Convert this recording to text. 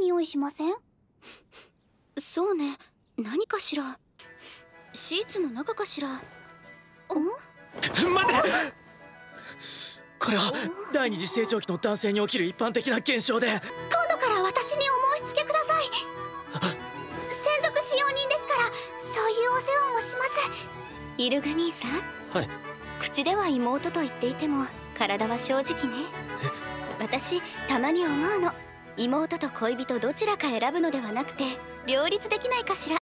匂いしません？ そうね、何かしら。シーツの中かしら。 待て！これは第二次成長期の男性に起きる一般的な現象で、 今度から私にお申し付けください。専属使用人ですから、そういうお世話もします。 イルグ兄さん。 はい。 口では妹と言っていても体は正直ね。私たまに思うの。妹と恋人どちらか選ぶのではなくて両立できないかしら。